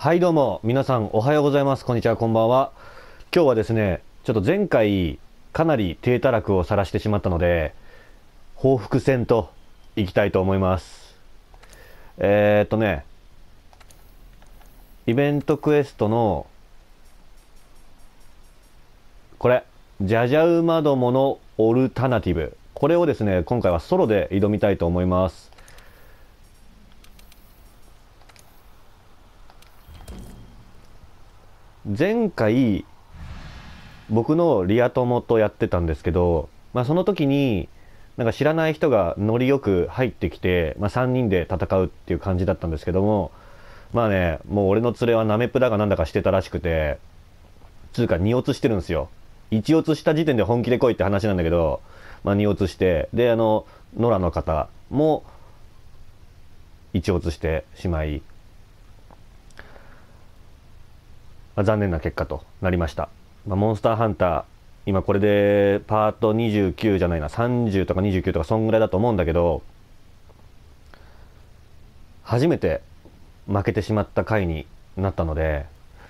はいどうも皆さんおはようございます。こんにちは、こんばんは。今日はですねちょっと前回かなり低たらくを晒してしまったので報復戦といきたいと思います。イベントクエストのこれじゃじゃ馬どものオルタナティブ、これをですね今回はソロで挑みたいと思います。前回僕のリア友とやってたんですけど、その時になんか知らない人がノリよく入ってきて、3人で戦うっていう感じだったんですけども、もう俺の連れはナメプだかなんだかしてたらしくて、つうか2オツしてるんですよ。1オツした時点で本気で来いって話なんだけど、2オツして、で野良の方も1オツしてしまい、残念な結果となりました。モンスターハンター今これでパート29じゃないな、30とか29とかそんぐらいだと思うんだけど、初めて負けてしまった回になったので、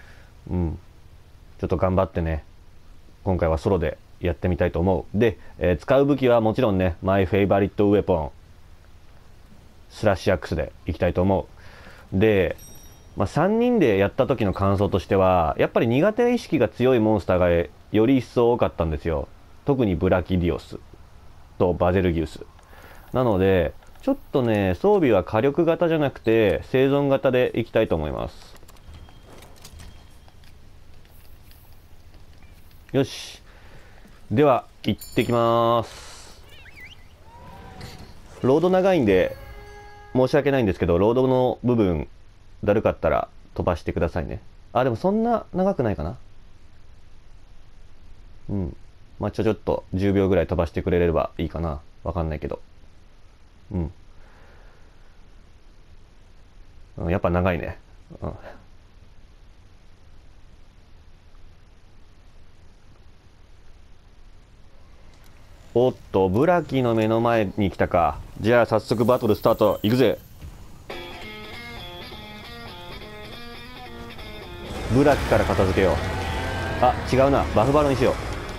ちょっと頑張ってね今回はソロでやってみたいと思う。で、使う武器はもちろんねマイフェイバリットウェポンスラッシュアックスでいきたいと思う。で3人でやった時の感想としては、やっぱり苦手意識が強いモンスターがより一層多かったんですよ。特にブラキディオスとバゼルギウスなので、ちょっとね装備は火力型じゃなくて生存型でいきたいと思います。よし、では行ってきます。ロード長いんで申し訳ないんですけど、ロードの部分だるかったら飛ばしてくださいね。でもそんな長くないかな。ちょっと10秒ぐらい飛ばしてくれればいいかな。わかんないけど。やっぱ長いね。おっと、ブラキの目の前に来たか。じゃあ早速バトルスタート。いくぜ。ブラキから片付けよう。違うな、バフバロにしよ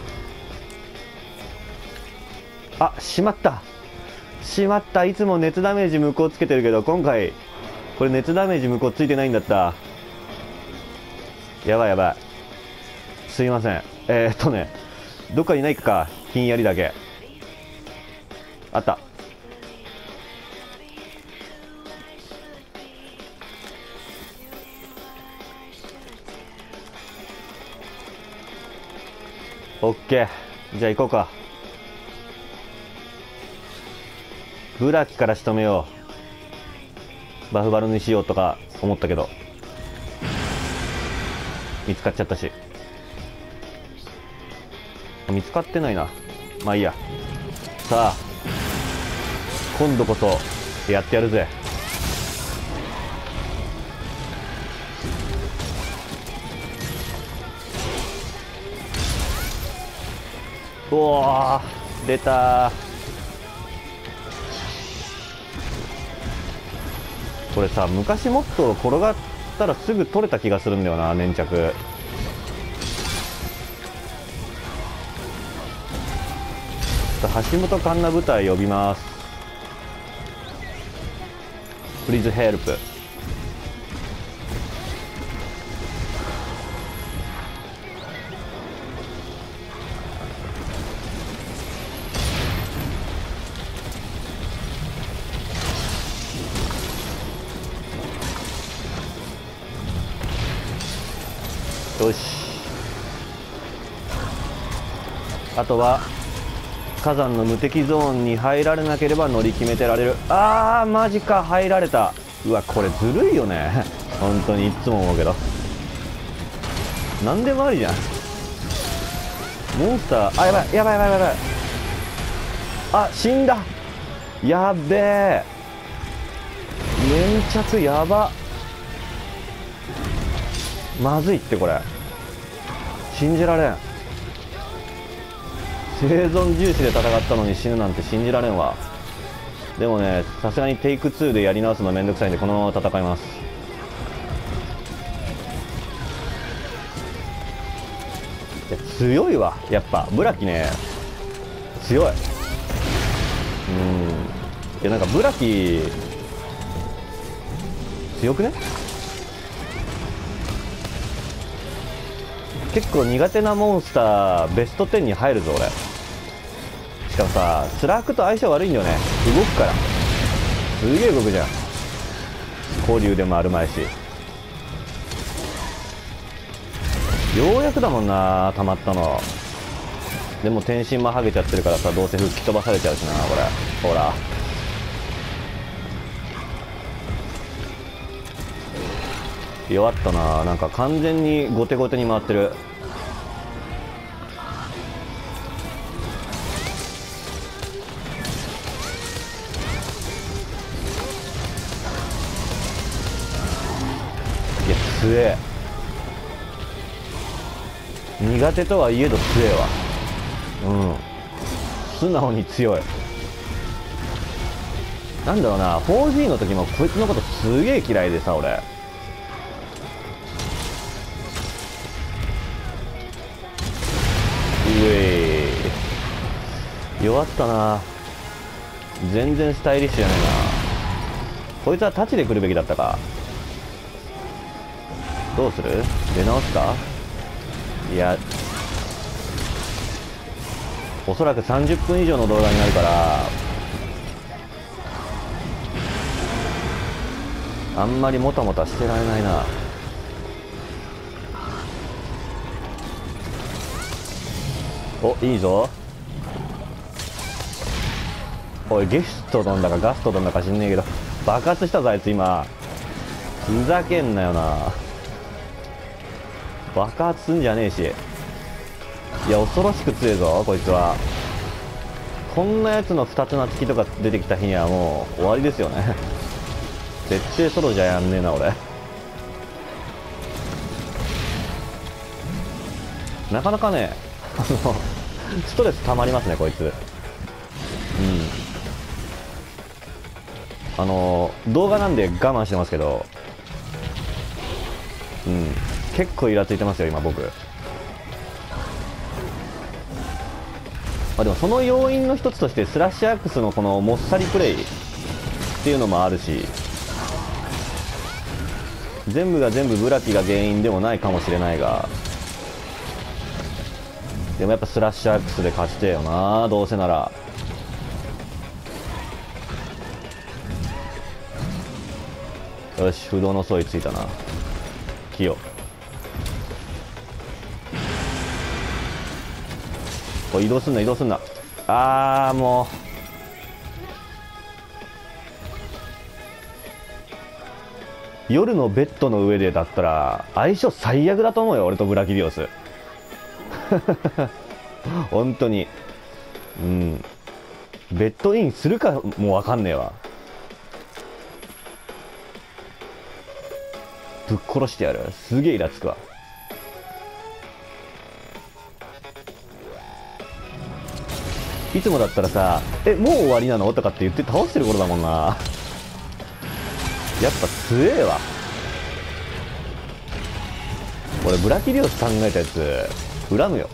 う。しまったしまった。いつも熱ダメージ無効つけてるけど、今回これ熱ダメージ無効ついてないんだった。やばいやばい、すいません。どっかにないか、ひんやりだけあった。オッケー、じゃあ行こうか。ブラキから仕留めよう。バフバルにしようとか思ったけど見つかっちゃったし、見つかってないな。まあいいや。さあ今度こそやってやるぜ。うわー、出たー。これさ、昔もっと転がったらすぐ取れた気がするんだよな、粘着。橋本環奈部隊呼びます。プリーズヘルプ。よし、あとは火山の無敵ゾーンに入られなければ乗り決めてられる。マジか、入られた。うわ、これずるいよね本当にいつも思うけど。何でもありじゃん。モンスター、やばいやばいやばいやばい。死んだ。やべえ、粘着やば。まずいって、これ信じられん。生存重視で戦ったのに死ぬなんて信じられんわ。でもね、さすがにテイク2でやり直すのめんどくさいんで、このまま戦います。 強いわ。やっぱブラキね、強い。いや、なんかブラキ強くね。結構苦手なモンスターベスト10に入るぞ俺。しかもさ、スラークと相性悪いんだよね。動くからすげえ動くじゃん。交流でもあるまいし。ようやくだもんな、溜まったの。でも天心もハゲちゃってるからさ、どうせ吹き飛ばされちゃうしな、これ。ほら。弱ったな。なんか完全に後手後手に回ってる。いや、強え。苦手とはいえど強えわ。素直に強い。なんだろうな、4G の時もこいつのことすげえ嫌いでさ、俺。うえー、弱ったな。全然スタイリッシュじゃないな。こいつはタチで来るべきだったか。どうする？出直すか？いや、おそらく30分以上の動画になるから、あんまりもたもたしてられないな。お、いいぞ。おい、ゲストどんだかガストどんだか知んねえけど爆発したぞあいつ今。ふざけんなよな。爆発すんじゃねえし。いや、恐ろしく強いぞこいつは。こんなやつの2つなつきとか出てきた日にはもう終わりですよね。絶対ソロじゃやんねえな俺。なかなかね、ストレス溜まりますねこいつ。動画なんで我慢してますけど、結構イラついてますよ今僕。でもその要因の一つとしてスラッシュアックスのこのもっさりプレイっていうのもあるし、全部が全部ブラキが原因でもないかもしれないが、でもやっぱスラッシュアックスで勝ちてえよな、どうせなら。よし、不動の相違ついたな。キヨ。おい、移動すんな移動すんな。もう夜のベッドの上でだったら相性最悪だと思うよ俺とブラキリオス。本当に。ベッドインするかもわかんねえわ。ぶっ殺してやる。すげえイラつくわ。いつもだったらさ、もう終わりなのとかって言って倒してる頃だもんな。やっぱ強えわ。俺ブラキリオス考えたやつ恨むよ。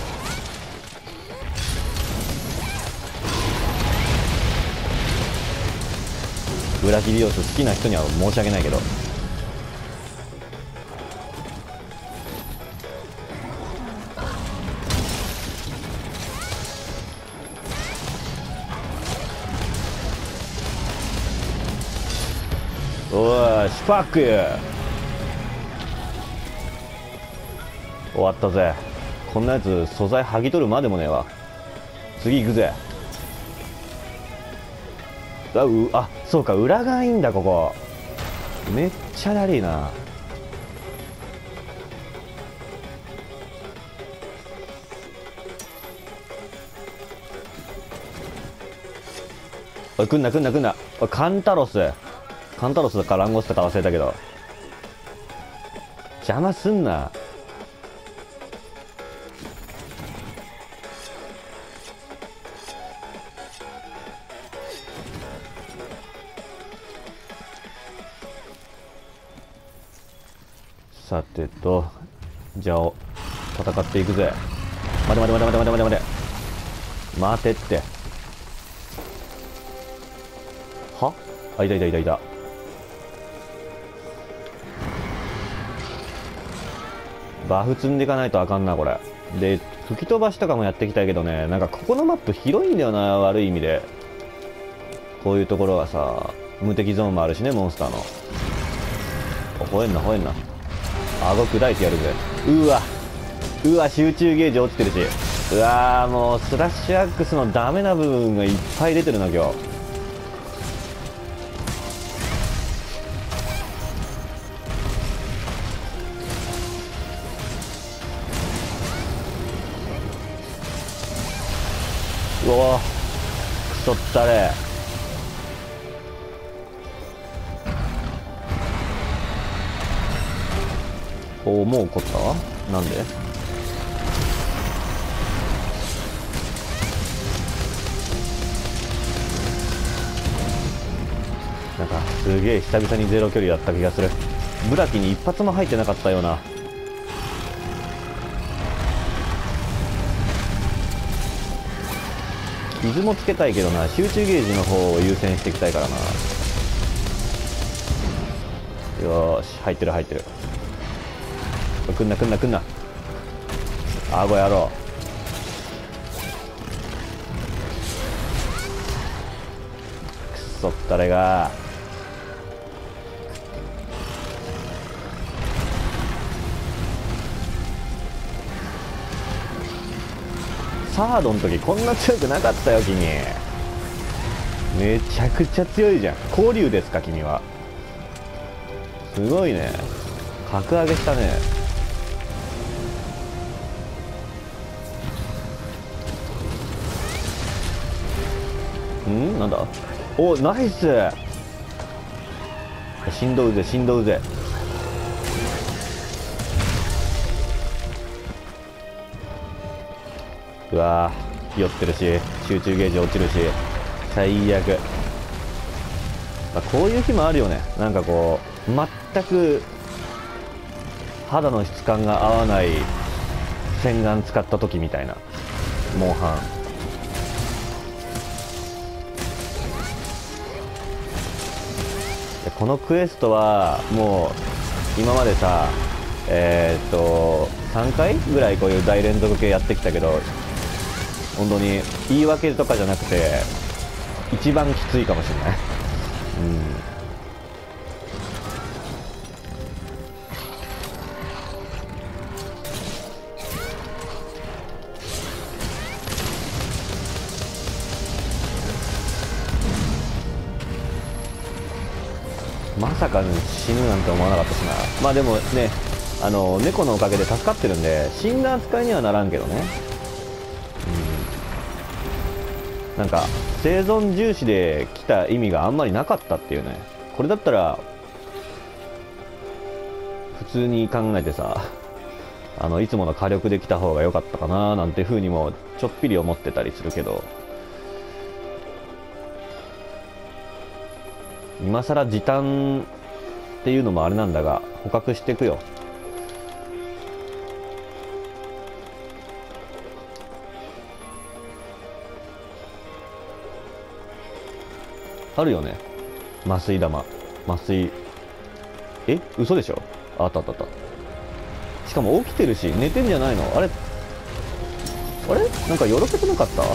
ブラキリオス好きな人には申し訳ないけど。おーし、ファックユー。終わったぜ。こんなやつ素材剥ぎ取るまでもねえわ。次行くぜ。そうか、裏がいいんだここ。めっちゃだりーな。おい、来んな来んな来んな。おい、カンタロスだかランゴスだか忘れたけど邪魔すんな。さてと、じゃあ戦っていくぜ。 待て待て待て待て待て待て待て待てって。はあ、いたいたいたいた。バフ積んでいかないとあかんなこれで。吹き飛ばしとかもやっていきたいけどね、なんかここのマップ広いんだよな、悪い意味で。こういうところはさ、無敵ゾーンもあるしね、モンスターの。吠えんな吠えんな。顎砕いてやるぜ。うわうわ、集中ゲージ落ちてるし。うわー、もうスラッシュアックスのダメな部分がいっぱい出てるな今日。うわー、くそったれ。おお、もう怒った。なんで。なんかすげえ久々にゼロ距離やった気がする。ブラキに一発も入ってなかったような。傷もつけたいけどな、集中ゲージの方を優先していきたいからな。よーし、入ってる入ってる。来んな来んな来んな。あごやろう。くそったれが。サードの時こんな強くなかったよ君。めちゃくちゃ強いじゃん。交流ですか君は。すごいね、格上げしたね。なんだ。お、ナイス。しんどうぜしんどうぜ。うわー、ひよってるし集中ゲージ落ちるし最悪。こういう日もあるよね。なんかこう全く肌の質感が合わない洗顔使った時みたいな。モンハンこのクエストはもう今までさ3回ぐらいこういう大連続系やってきたけど、本当に言い訳とかじゃなくて一番きついかもしれない。まさか死ぬなんて思わなかったしな。まあでもね、猫のおかげで助かってるんで死んだ扱いにはならんけどね。なんか生存重視で来た意味があんまりなかったっていうね。これだったら普通に考えてさ、いつもの火力で来た方が良かったかななんて風にもちょっぴり思ってたりするけど、今更時短っていうのもあれなんだが捕獲していくよ。あるよね、麻酔玉。麻酔、嘘でしょ。あったあったあった。しかも起きてるし寝てんじゃないの。あれあれ、なんかよろけてなかった。あ、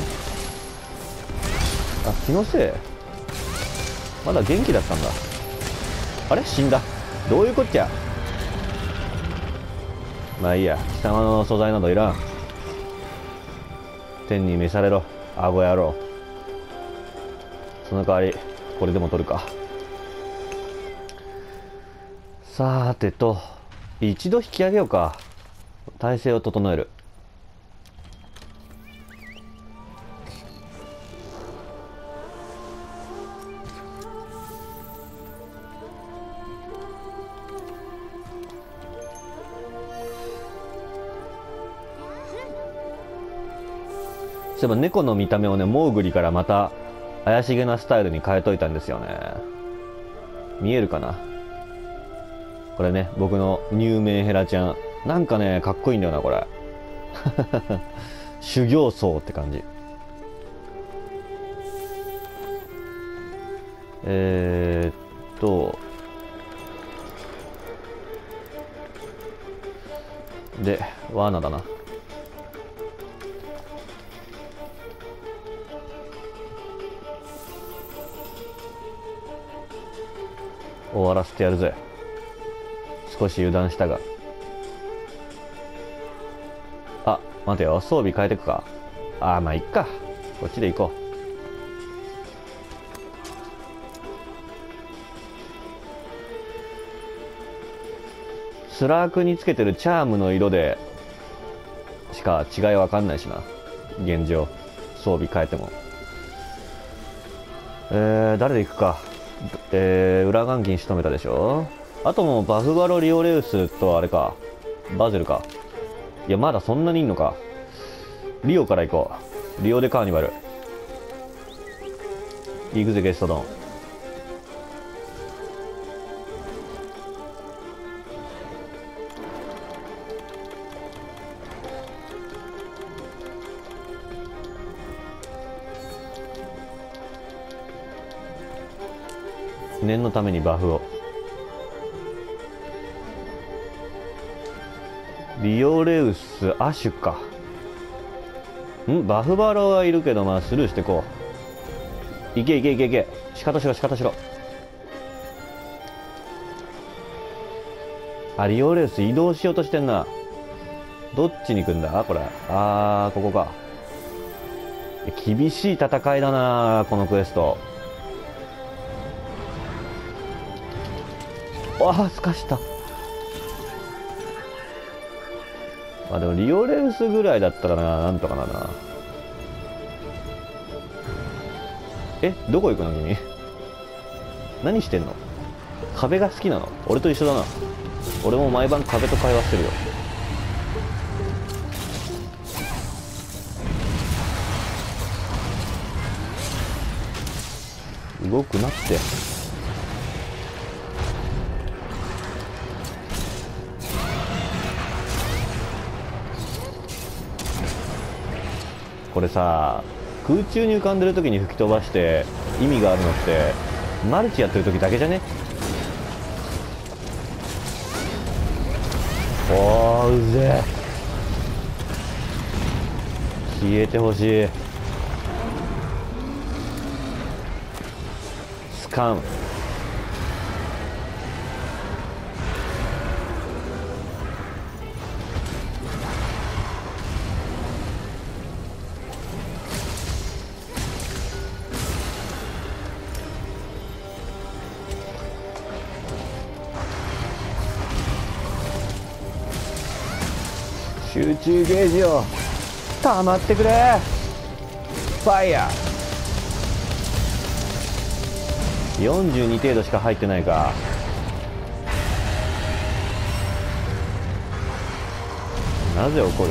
気のせい。まだ元気だったんだ。あれ死んだ。どういうこっちゃ。まあいいや、貴様の素材などいらん。天に召されろアゴ野郎。その代わりこれでも取るか。さーてと、一度引き上げようか。体勢を整える。そういえば猫の見た目をね、モーグリからまた怪しげなスタイルに変えといたんですよね。見えるかな。これね、僕のニューメンヘラちゃん。なんかね、かっこいいんだよなこれ。 修行僧って感じ。で、罠だな。終わらせてやるぜ。少し油断したが。あ、待てよ、装備変えてくか。あー、まあいっか、こっちで行こう。スラークにつけてるチャームの色でしか違いわかんないしな、現状。装備変えても。誰で行くか。裏眼筋仕留めたでしょ。あともうバフバロリオレウスとあれか、バゼルか。いやまだそんなにいんのか。リオから行こう。リオでカーニバル行くぜ。ゲストドン。念のためにバフを。リオレウスアシュか。バフバロはいるけど、まあスルーしてこう。いけいけいけいけ。仕方しろ仕方しろ。あ、リオレウス移動しようとしてんな。どっちに行くんだこれ。ここか。厳しい戦いだなこのクエスト。すかした。まあでもリオレウスぐらいだったらなんとかな。どこ行くの君。何してんの。壁が好きなの。俺と一緒だな。俺も毎晩壁と会話してるよ。動くなって。これさ、空中に浮かんでる時に吹き飛ばして意味があるのってマルチやってる時だけじゃね。うぜえ。消えてほしい。スカン。集中ゲージを溜まってくれ。ファイヤー。42程度しか入ってないか。なぜ怒る。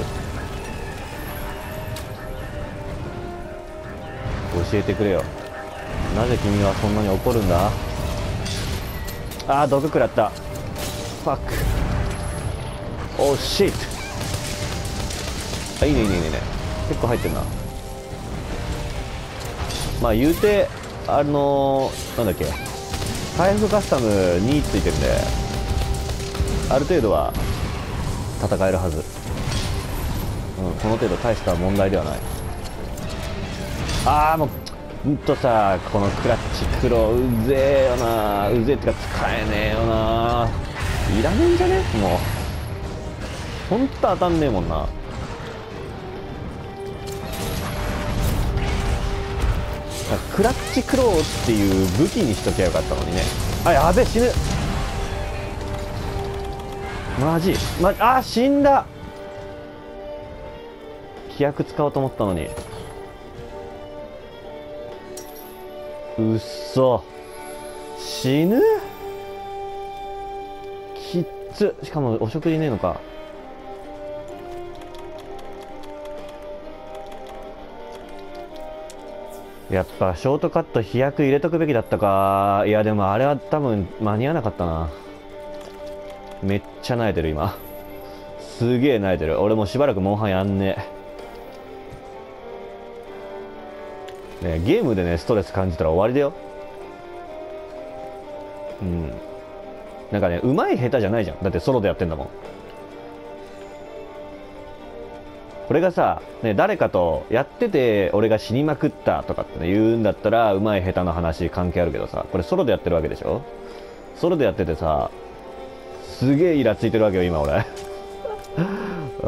教えてくれよ。なぜ君はそんなに怒るんだ。毒食らった。ファック。オーシット。いいねいいねいいね。結構入ってんな。まあ言うてなんだっけ、回復カスタム2ついてるんである程度は戦えるはず。この程度大した問題ではない。もうさ、このクラッチクローうぜえよな。うぜえってか使えねえよな。いらねえんじゃねもう。ほんと当たんねえもんな。クラッチクローっていう武器にしときゃよかったのにね。やべえ、死ぬ。マジ死んだ。飛躍使おうと思ったのに。うっそ、死ぬ。きっつ。しかもお食事ねえのか。やっぱショートカット飛躍入れとくべきだったか。いやでもあれは多分間に合わなかったな。めっちゃ萎えてる今。すげえ萎えてる。俺もうしばらくモンハンやんねえ。 ね、ゲームでねストレス感じたら終わりだよ。うん。なんかね、うまい下手じゃないじゃん。だってソロでやってんだもん。これがさ、ね、誰かとやってて俺が死にまくったとかって、ね、言うんだったらうまい下手の話関係あるけどさ、これソロでやってるわけでしょ。ソロでやっててさ、すげえイラついてるわけよ今俺。うん、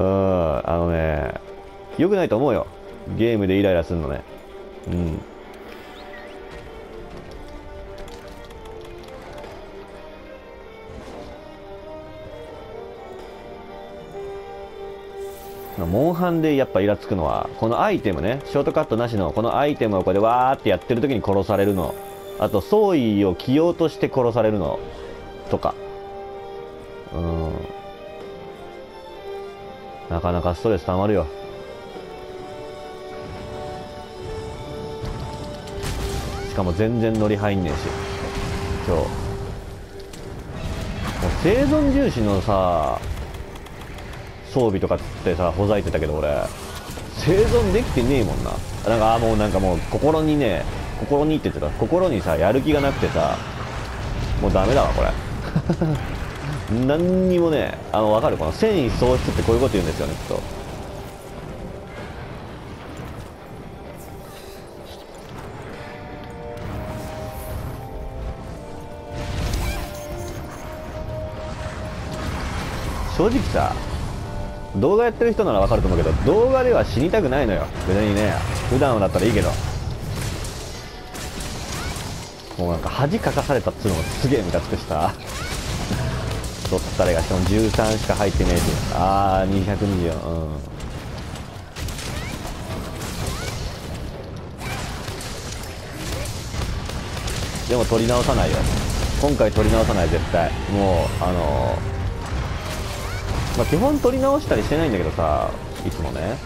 よくないと思うよ、ゲームでイライラするのね。うん。モンハンでやっぱイラつくのはこのアイテムね、ショートカットなしのこのアイテムをこれでわーってやってる時に殺されるの、あと装備を着ようとして殺されるのとか、なかなかストレス溜まるよ。しかも全然乗り入んねえし今日。もう生存重視のさ装備とかってさほざいてたけど、俺生存できてねえもんな。なんかもう心にって言ってた、心にさやる気がなくてさ、もうダメだわこれ。何にもね、わかる、この戦意喪失ってこういうこと言うんですよね、きっと。正直さ、動画やってる人ならわかると思うけど、動画では死にたくないのよ別にね。普段だったらいいけど、もうなんか恥かかされたっつうのもすげえムカつくしさ。取ったれがしかも13しか入ってねえし、224、うん。でも取り直さないよ今回、取り直さない絶対。もう基本取り直したりしてないんだけどさ、いつもね。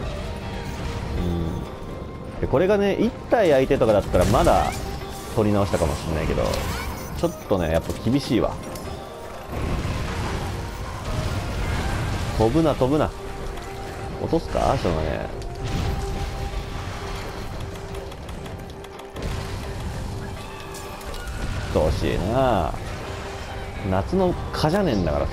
でこれがね1体相手とかだったらまだ取り直したかもしれないけど、ちょっとねやっぱ厳しいわ。飛ぶな飛ぶな、落とすかそのね。どうしいな、夏の蚊じゃねえんだからさ。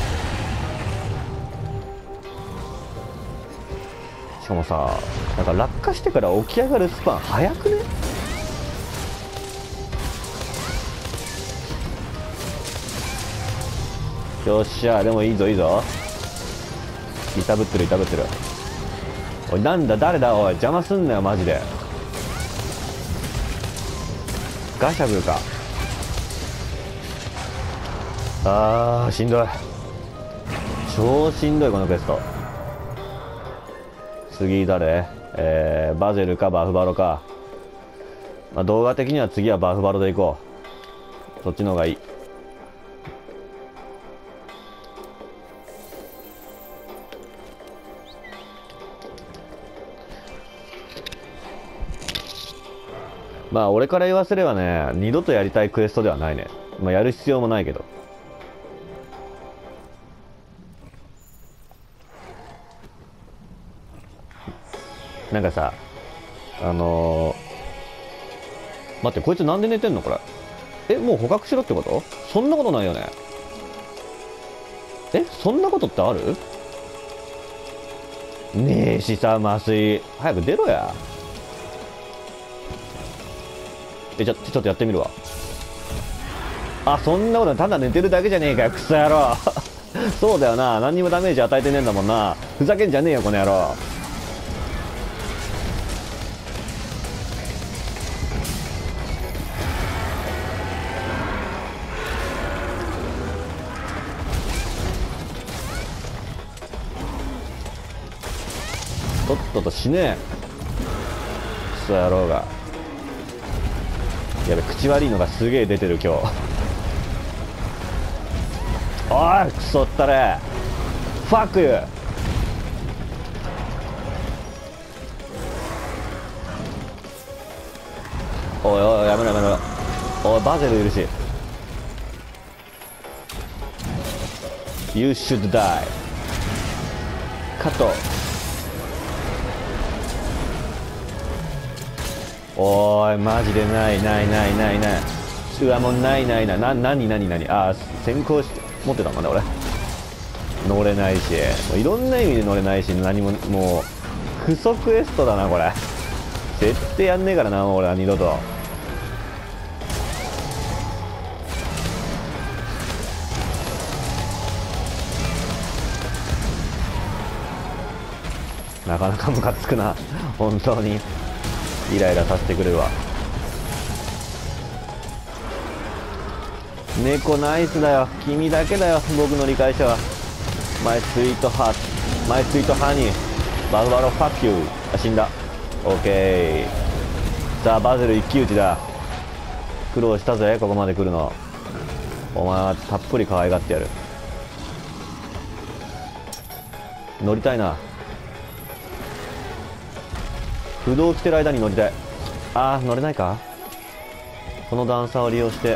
しかもさ、なんか落下してから起き上がるスパン早くね。よっしゃ、でもいいぞいいぞ。いたぶってるいたぶってる。おいなんだ誰だ、おい邪魔すんなよマジで。ガシャブルか。しんどい、超しんどいこのクエスト。次誰？バゼルかバフバロか。動画的には次はバフバロでいこう。そっちの方がいい。俺から言わせればね、二度とやりたいクエストではないね。やる必要もないけど。なんかさ、待って、こいつなんで寝てんのこれ。もう捕獲しろってこと？そんなことないよね。そんなことってある？ねえしさ、麻酔。早く出ろや。ちょっとやってみるわ。そんなことない。ただ寝てるだけじゃねえかよ、クソ野郎。そうだよな、何にもダメージ与えてねえんだもんな。ふざけんじゃねえよ、この野郎。とっとと死ねえ、クソ野郎が。やべ、口悪いのがすげえ出てる今日。おいクソったれ、ファックユー。おいおいやめろやめろ。おいバゼルいるし。 You should die。 カット。 おーい、マジでないないないないない。うわ、もうないないない。何あー、先行して持ってたもんね俺。乗れないし、もういろんな意味で乗れないし、何ももう不足エストだなこれ。絶対やんねえからな俺は二度と。なかなかムカつくな本当にイライラさせてくれるわ。猫ナイスだよ、君だけだよ僕の理解者は。マイスイートハート、マイスイートハニー、バルバロファッキュー。あ、死んだ。オッケー。さあバズル一騎打ちだ。苦労したぜここまで来るの。お前はたっぷり可愛がってやる。乗りたいな。不動来てる間に乗りたい。あー乗れないか。この段差を利用して、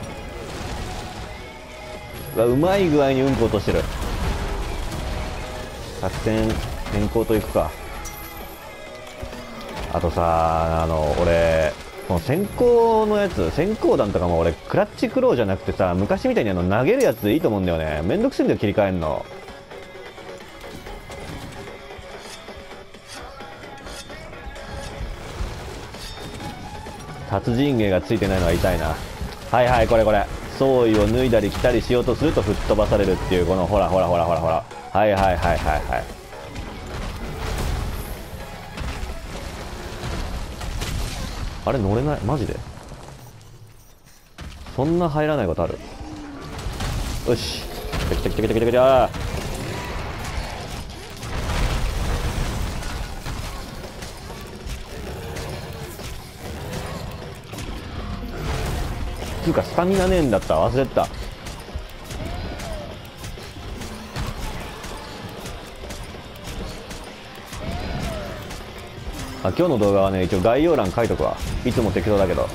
うまい具合にうんこ落としてる。作戦変更といくか。あとさ、俺この先行のやつ、先行弾とかも俺クラッチクローじゃなくてさ、昔みたいに投げるやつでいいと思うんだよね。めんどくせえんだよ切り替えんの。達人芸がついてないのは痛いな。はいはい、これ装衣を脱いだり着たりしようとすると吹っ飛ばされるっていう、このほらはいはいはいはいはい。あれ乗れないマジで。そんな入らないことある。よし、来た来た来た来た来た来た。つうかスタミナねえんだった、忘れてた。あ、今日の動画はね一応概要欄書いとくわ。いつも適当だけど。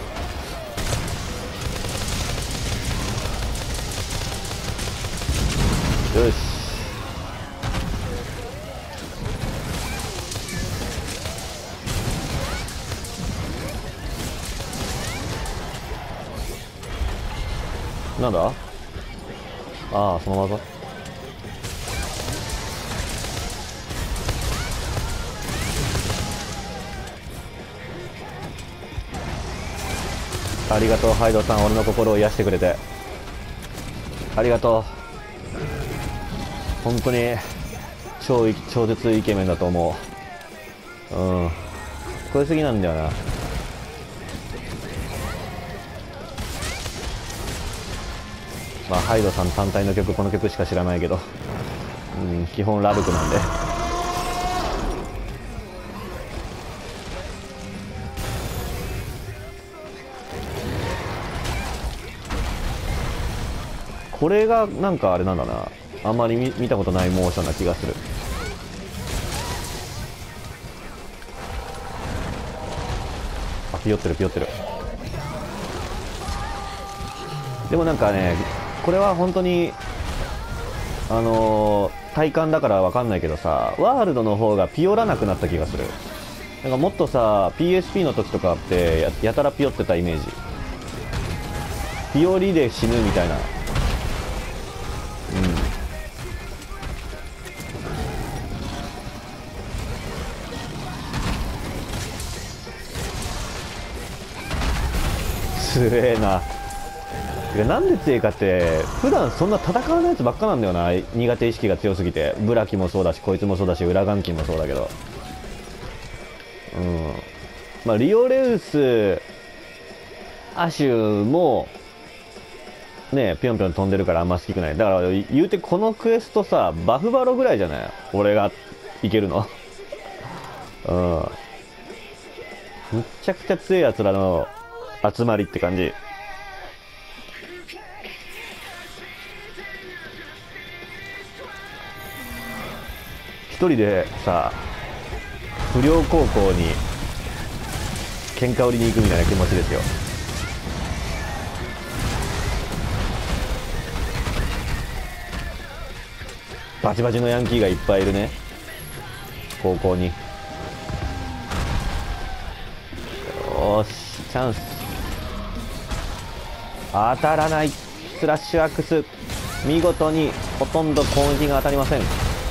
よし、なんだ。ああその技。ありがとうハイドさん、俺の心を癒してくれてありがとう。本当に超絶イケメンだと思う。超えすぎなんだよな。まあハイドさん単体の曲、この曲しか知らないけど、基本ラルクなんで。これがなんかあれなんだな、あんまり見たことないモーションな気がする。あ、ピヨってるピヨってる。でもなんかね、これは本当に体感だからわかんないけどさ、ワールドの方がピヨらなくなった気がする。なんかもっとさ PSP の時とかってやたらピヨってたイメージ。ピヨリで死ぬみたいな。すげえな。てかなんで強いかって、普段そんな戦わないやつばっかなんだよな。苦手意識が強すぎて。ブラキもそうだし、こいつもそうだし、裏眼筋もそうだけど。まあリオレウスアシュもねぴょんぴょん飛んでるからあんま好きくない。だから言うてこのクエストさ、バフバロぐらいじゃない俺がいけるの。むっちゃくちゃ強いやつらの集まりって感じ。一人でさ不良高校に喧嘩売りに行くみたいな気持ちですよ。バチバチのヤンキーがいっぱいいるね、高校に。 よーし、チャンス。当たらない。スラッシュアックス、見事にほとんど攻撃が当たりません。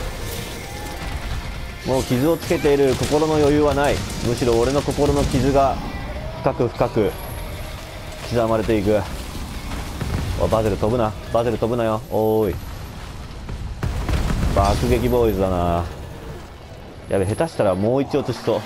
もう傷をつけている心の余裕はない。むしろ俺の心の傷が深く深く刻まれていく。おいバゼル飛ぶな、バゼル飛ぶなよ。おーい、爆撃ボーイズだな。やべ、下手したらもう一落ちしそう。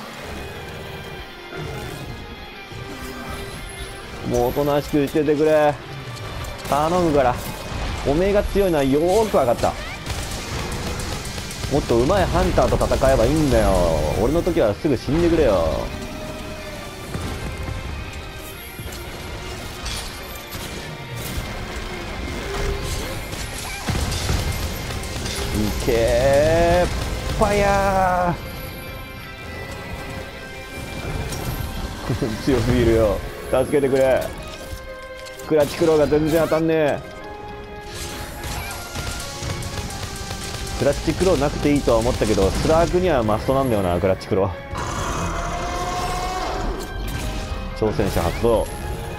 もうおとなしくしててくれ、頼むから。おめえが強いのはよーく分かった。もっと上手いハンターと戦えばいいんだよ。俺の時はすぐ死んでくれよ。いけー、ファイヤー強すぎるよ、助けてくれ。クラッチクローが全然当たんねえ。クラッチクローなくていいとは思ったけど、スラークにはマストなんだよな、クラッチクロー。挑戦者発動。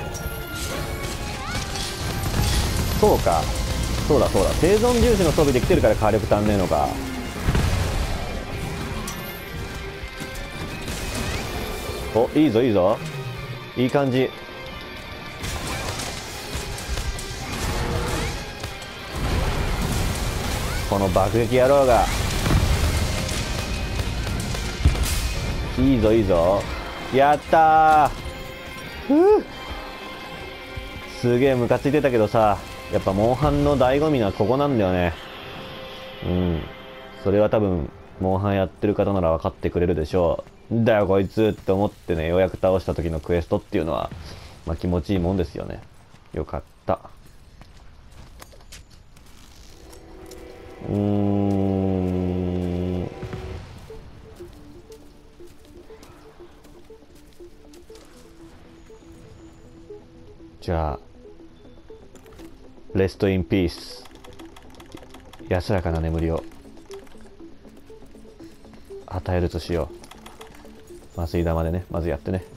そうか、そうだそうだ、生存重視の装備できてるから火力足んねえのか。お、いいぞいいぞ、いい感じ。この爆撃野郎が。いいぞいいぞ、やったー。すげえムカついてたけどさ、やっぱモンハンの醍醐味はここなんだよね。うん、それは多分モンハンやってる方なら分かってくれるでしょう。んだよこいつって思ってね、ようやく倒した時のクエストっていうのは、まあ、気持ちいいもんですよね。よかった。じゃあレストインピース、安らかな眠りを与えるとしよう。麻酔玉でね、まずやってね。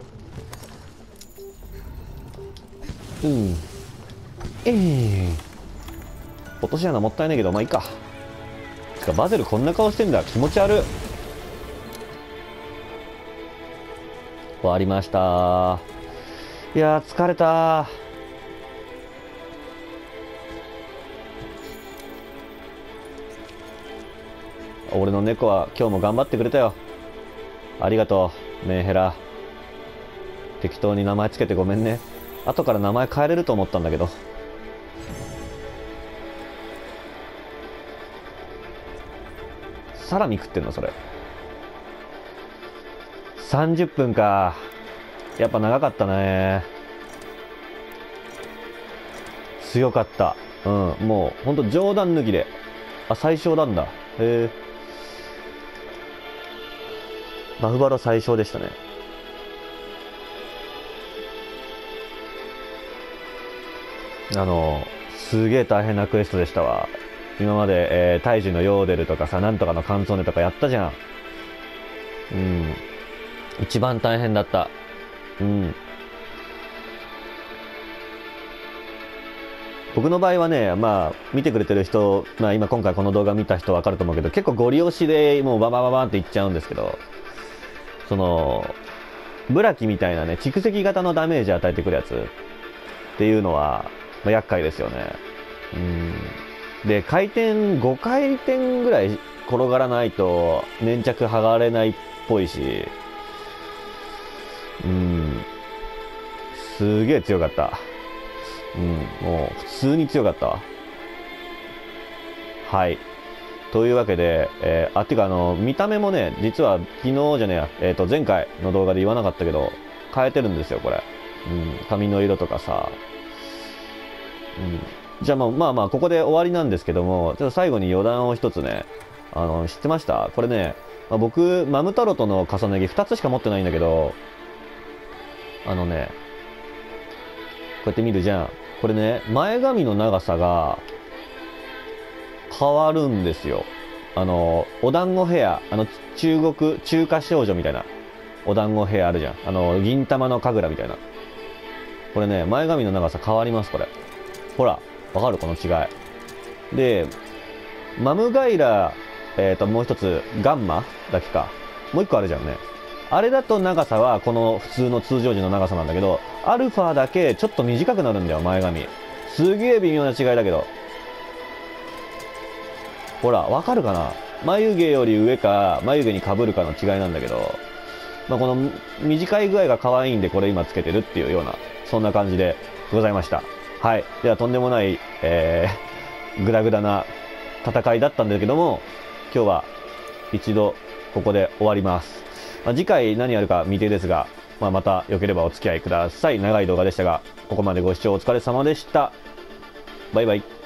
落とし穴もったいないけど、まあいいか。つかバゼルこんな顔してんだ、気持ち悪い。終わりました。いやー疲れたー。俺の猫は今日も頑張ってくれたよ。ありがとうメンヘラ。適当に名前つけてごめんね。後から名前変えれると思ったんだけど。サラミ食ってんのそれ。30分か。やっぱ長かったね。強かった。うん、もうほんと冗談抜きで。あ、最小なんだ。へえ。バフバロ最小でしたね。すげえ大変なクエストでしたわ。今まで、大樹のヨーデルとかさ、なんとかのカンツォーネとかやったじゃん。うん。一番大変だった。うん。僕の場合はね、まあ、見てくれてる人、まあ今今回この動画見た人わかると思うけど、結構ゴリ押しでもうババババンっていっちゃうんですけど、その、ブラキみたいなね、蓄積型のダメージ与えてくるやつっていうのは、まあ、厄介ですよね。うん。で、5回転ぐらい転がらないと粘着剥がれないっぽいし、うん。すげえ強かった。うん、もう普通に強かったわ。はい。というわけで、てか見た目もね、実は昨日じゃねえや、前回の動画で言わなかったけど、変えてるんですよ、これ。うん、髪の色とかさ。うん。じゃあまあまあ、ここで終わりなんですけども、ちょっと最後に余談を一つね、知ってましたこれね、まあ、僕、マムタロトの重ね着2つしか持ってないんだけど、こうやって見るじゃん。これね、前髪の長さが変わるんですよ。お団子ヘア、中華少女みたいな。 お団子ヘアあるじゃん。銀玉の神楽みたいな。これね、前髪の長さ変わります、これ。ほら、わかるこの違い。で、マムガイラ、もう一つ、ガンマだけか。もう一個あるじゃんね。あれだと長さはこの普通の通常時の長さなんだけど、アルファだけちょっと短くなるんだよ、前髪。すげえ微妙な違いだけど。ほら、わかるかな？眉毛より上か、眉毛に被るかの違いなんだけど、まあ、この短い具合が可愛いんでこれ今つけてるっていうような、そんな感じでございました。はい。ではとんでもない、グダグダな戦いだったんだけども、今日は一度ここで終わります。まあ、次回何やるか未定ですが、まあ、また良ければお付き合いください。長い動画でしたが、ここまでご視聴お疲れ様でした。バイバイ。